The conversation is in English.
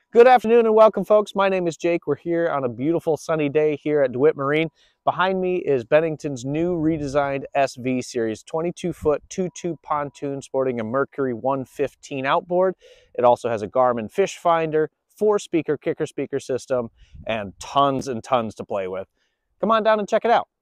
Good afternoon and welcome, folks. My name is Jake. We're here on a beautiful sunny day here at Dewitt Marine. Behind me is Bennington's new redesigned SV series 22-foot 2-tube pontoon sporting a Mercury 115 outboard. It also has a Garmin fish finder, 4-speaker kicker speaker system, and tons to play with. Come on down and check it out.